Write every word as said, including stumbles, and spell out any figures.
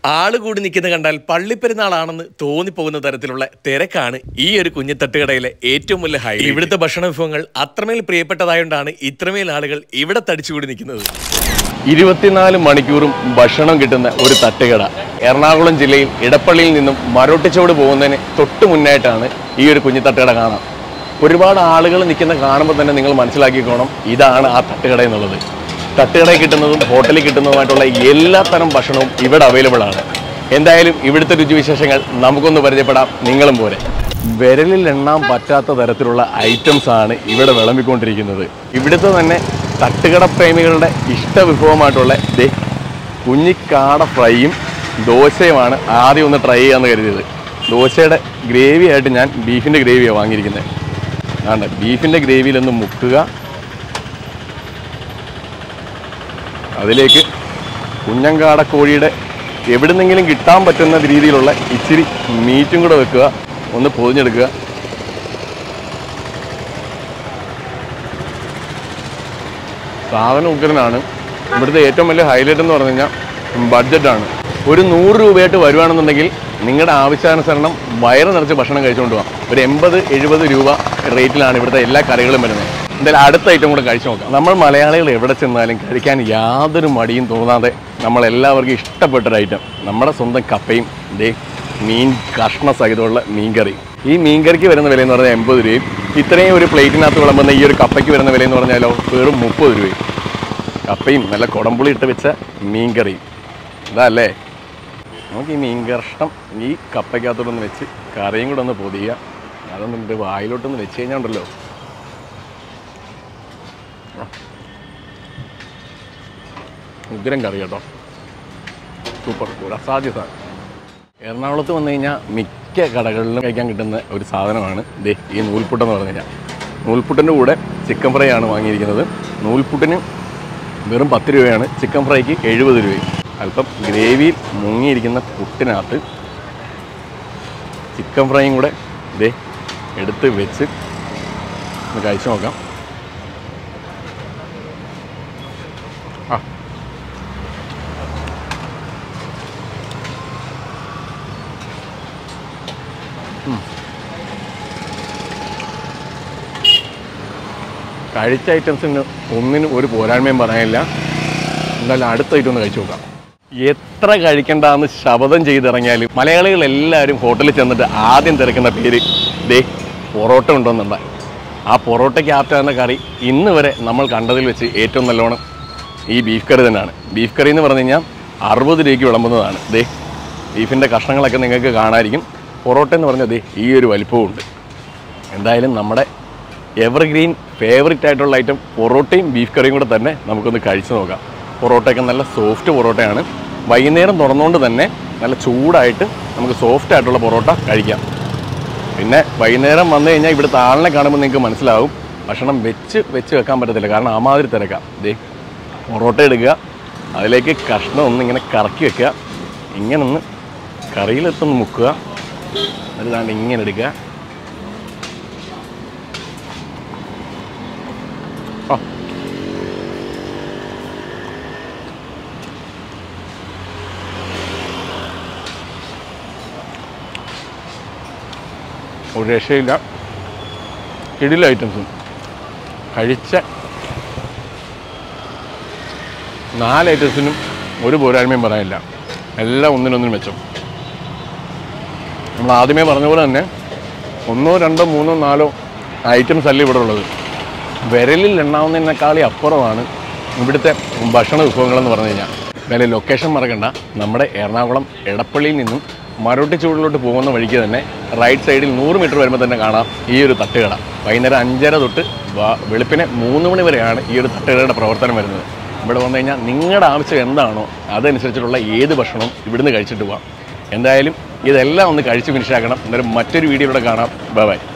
ആള് കൂടി നിൽക്കുന്ന കണ്ടാൽ പള്ളിപ്പെരുന്നാളാണെന്ന് തോന്നിപ്പോകുന്ന തരത്തിലുള്ള തിരക്കാണ് ഈ ഒരു കുഞ്ഞു തട്ടുകടയിലെ ഏറ്റവും വലിയ ഹൈലൈറ്റ്. ഇവിടുത്തെ ഭക്ഷണ വിഭവങ്ങൾ അത്രമേൽ പ്രിയപ്പെട്ടതായോണ്ടാണ് ഇത്രമേൽ ആളുകൾ ഇവിടെ തടിച്ചുകൂടി നിൽക്കുന്നത്. ഇരുപത്തിനാല് മണിക്കൂറും ഭക്ഷണം കിട്ടുന്ന ഒരു തട്ടുകട എറണാകുളം ജില്ലയിൽ ഇടപ്പള്ളിയിൽ നിന്നും മരോട്ടിച്ചോട് പോകുന്നതിന് തൊട്ട് മുന്നായിട്ടാണ് ഈ ഒരു കുഞ്ഞു തട്ടുകട കാണാം. ഒരുപാട് ആളുകൾ നിൽക്കുന്ന കാണുമ്പോൾ തന്നെ നിങ്ങൾ മനസ്സിലാക്കിക്കോണം ഇതാണ് ആ തട്ടുകട എന്നുള്ളത്. തട്ടുകടയിൽ കിട്ടുന്നതും ഹോട്ടലിൽ കിട്ടുന്നതുമായിട്ടുള്ള എല്ലാ തരം ഭക്ഷണവും ഇവിടെ അവൈലബിൾ ആണ്. എന്തായാലും ഇവിടുത്തെ രുചിവിശേഷങ്ങൾ നമുക്കൊന്ന് പരിചയപ്പെടാം. നിങ്ങളും പോലെ വിരലിൽ എണ്ണാൻ പറ്റാത്ത തരത്തിലുള്ള ഐറ്റംസ് ആണ് ഇവിടെ വിളമ്പിക്കൊണ്ടിരിക്കുന്നത്. ഇവിടുത്തെ തന്നെ തട്ടുകട പ്രേമികളുടെ ഇഷ്ടവിഭവമായിട്ടുള്ള ദേ കുഞ്ഞിക്കാട ഫ്രൈയും ദോശയുമാണ് ആദ്യം ഒന്ന് ട്രൈ ചെയ്യാമെന്ന് കരുതിയത്. ദോശയുടെ ഗ്രേവി ആയിട്ട് ഞാൻ ബീഫിൻ്റെ ഗ്രേവിയാണ് വാങ്ങിയിരിക്കുന്നത്. ആണ് ബീഫിൻ്റെ ഗ്രേവിയിലൊന്ന് മുക്കുക, അതിലേക്ക് കുഞ്ഞങ്കാട കോഴിയുടെ എവിടുന്നെങ്കിലും കിട്ടാൻ പറ്റുന്ന രീതിയിലുള്ള ഇച്ചിരി മീറ്റും കൂടെ വെക്കുക, ഒന്ന് പൊതിഞ്ഞെടുക്കുക. സാധനം ഉഗ്രനാണ്. ഇവിടുത്തെ ഏറ്റവും വലിയ ഹൈലൈറ്റ് എന്ന് പറഞ്ഞു കഴിഞ്ഞാൽ ബഡ്ജറ്റാണ്. ഒരു നൂറ് രൂപയായിട്ട് വരുവാണെന്നുണ്ടെങ്കിൽ നിങ്ങളുടെ ആവശ്യാനുസരണം വയറ് നിറച്ച് ഭക്ഷണം കഴിച്ചുകൊണ്ട് പോകാം. ഒരു എൺപത് എഴുപത് രൂപ റേറ്റിലാണ് ഇവിടുത്തെ എല്ലാ കറികളും വരുന്നത്. എന്തായാലും അടുത്ത ഐറ്റം കൂടെ കഴിച്ചു നോക്കാം. നമ്മൾ മലയാളികൾ എവിടെ ചെന്നാലും കഴിക്കാൻ യാതൊരു മടിയും തോന്നാതെ നമ്മളെല്ലാവർക്കും ഇഷ്ടപ്പെട്ടൊരു ഐറ്റം നമ്മുടെ സ്വന്തം കപ്പയും ദേ മീൻ കഷ്ണ സഹിതമുള്ള മീൻകറി. ഈ മീൻകറിക്ക് വരുന്ന വിലയെന്ന് പറഞ്ഞാൽ എൺപത് രൂപയും ഇത്രയും ഒരു പ്ലേറ്റിനകത്ത് വിളമ്പുന്ന ഈ ഒരു കപ്പയ്ക്ക് വരുന്ന വിലയെന്ന് പറഞ്ഞാലോ വെറും മുപ്പത് രൂപയും. കപ്പയും നല്ല കുടംപുളി ഇട്ട് വെച്ച മീൻകറിയും ഇതല്ലേ. നമുക്ക് ഈ മീൻ കഷ്ണം ഈ കപ്പയ്ക്കകത്തോടൊന്ന് വെച്ച് കറിയും കൂടെ ഒന്ന് പൊതിയുക. അതൊന്നിട്ട് വായിലോട്ടൊന്ന് വെച്ച് കഴിഞ്ഞാൽ ഉണ്ടല്ലോ ഉഗ്രം കറി കേട്ടോ, സൂപ്പർ കൂൾ അസാധ്യത. എറണാകുളത്ത് വന്നു കഴിഞ്ഞാൽ മിക്ക കടകളിലും കഴിക്കാൻ കിട്ടുന്ന ഒരു സാധനമാണ് ദേ ഈ നൂൽപുട്ടെന്ന് പറഞ്ഞു കഴിഞ്ഞാൽ. നൂൽപുട്ടിൻ്റെ കൂടെ ചിക്കൻ ഫ്രൈ ആണ് വാങ്ങിയിരിക്കുന്നത്. നൂൽപുട്ടിന് വെറും പത്ത് രൂപയാണ്, ചിക്കൻ ഫ്രൈക്ക് എഴുപത് രൂപയും. അല്പം ഗ്രേവിയിൽ മുങ്ങിയിരിക്കുന്ന പുട്ടിനകത്ത് ചിക്കൻ ഫ്രൈയും കൂടെ ദേ എടുത്ത് വെച്ച് ഒന്ന് കഴിച്ചു നോക്കാം. ആ കഴിച്ച ഐറ്റംസിന് ഒന്നിനും ഒരു പോരായ്മയും പറയാനില്ല. എന്തായാലും അടുത്ത ഐറ്റം ഒന്ന് കഴിച്ചു നോക്കാം. എത്ര കഴിക്കണ്ടെന്ന് ശപഥം ചെയ്തിറങ്ങിയാലും മലയാളികൾ എല്ലാവരും ഹോട്ടലിൽ ചെന്നിട്ട് ആദ്യം തിരക്കുന്ന പേര് ദേ പൊറോട്ട ഉണ്ടോന്നുണ്ട്. ആ പൊറോട്ടയ്ക്ക് ആപ്റ്റാകുന്ന കറി ഇന്ന് വരെ നമ്മൾ കണ്ടതിൽ വെച്ച് ഏറ്റവും നല്ലോണം ഈ ബീഫ് കറി തന്നെയാണ്. ബീഫ് കറി എന്ന് പറഞ്ഞു കഴിഞ്ഞാൽ അറുപത് രൂപയ്ക്ക് വിളമ്പുന്നതാണ്. ദേ ബീഫിൻ്റെ കഷ്ണങ്ങളൊക്കെ നിങ്ങൾക്ക് കാണാമായിരിക്കും. പൊറോട്ട എന്ന് പറഞ്ഞാൽ ദേ ഈ ഒരു വലിപ്പവും ഉണ്ട്. എന്തായാലും നമ്മുടെ എവർഗ്രീൻ ഫേവറേറ്റ് ആയിട്ടുള്ള ഐറ്റം പൊറോട്ടയും ബീഫ് കറിയും കൂടെ തന്നെ നമുക്കൊന്ന് കഴിച്ചു നോക്കാം. പൊറോട്ടയൊക്കെ നല്ല സോഫ്റ്റ് പൊറോട്ടയാണ്. വൈകുന്നേരം തുറന്നുകൊണ്ട് തന്നെ നല്ല ചൂടായിട്ട് നമുക്ക് സോഫ്റ്റ് ആയിട്ടുള്ള പൊറോട്ട കഴിക്കാം. പിന്നെ വൈകുന്നേരം വന്നു കഴിഞ്ഞാൽ ഇവിടുത്തെ ആളിനെ കാണുമ്പോൾ നിങ്ങൾക്ക് മനസ്സിലാവും ഭക്ഷണം വെച്ച് വെച്ച് വെക്കാൻ പറ്റത്തില്ല, കാരണം ആമാതിരി തിരക്കാം. ദേ പൊറോട്ട എടുക്കുക, അതിലേക്ക് കഷ്ണം ഒന്നിങ്ങനെ കറക്കി വെക്കുക, ഇങ്ങനെ ഒന്ന് കറിയിലെത്തൊന്ന് മുക്കുക, അല്ലാണ്ട് ഇങ്ങനെ എടുക്കുക. ആ ഒരു രക്ഷയില്ല. കിടില ഐറ്റംസും കഴിച്ച നാല് ഐറ്റംസിനും ഒരു പോരായ്മയും പറയാനില്ല. എല്ലാം ഒന്നിനൊന്നിനും മെച്ചം. നമ്മൾ ആദ്യമേ പറഞ്ഞ പോലെ തന്നെ ഒന്നോ രണ്ടോ മൂന്നോ നാലോ ഐറ്റംസ് അല്ല ഇവിടെ ഉള്ളത്. വിരലിൽ എണ്ണാവുന്നതിനേക്കാളി അപ്പുറമാണ് ഇവിടുത്തെ ഭക്ഷണ വിഭവങ്ങളെന്ന് പറഞ്ഞു കഴിഞ്ഞാൽ. എന്തായാലും ലൊക്കേഷൻ മറക്കണ്ട, നമ്മുടെ എറണാകുളം എടപ്പള്ളിയിൽ നിന്നും മരോട്ടിച്ചൂടിലോട്ട് പോകുന്ന വഴിക്ക് തന്നെ റൈറ്റ് സൈഡിൽ നൂറ് മീറ്റർ വരുമ്പോൾ തന്നെ കാണാം ഈ ഒരു തട്ടുകട. വൈകുന്നേരം അഞ്ചര തൊട്ട് വെളുപ്പിനെ മൂന്ന് മണി വരെയാണ് ഈ ഒരു തട്ടുകടയുടെ പ്രവർത്തനം വരുന്നത്. ഇവിടെ വന്നു കഴിഞ്ഞാൽ നിങ്ങളുടെ ആവശ്യം എന്താണോ അതനുസരിച്ചിട്ടുള്ള ഏത് ഭക്ഷണവും ഇവിടുന്ന് കഴിച്ചിട്ട് പോകാം. എന്തായാലും ഇതെല്ലാം ഒന്ന് കഴിച്ച് ഫിനിഷാക്കണം. എന്നാലും മറ്റൊരു വീഡിയോയിലൂടെ കാണാം. Bye by.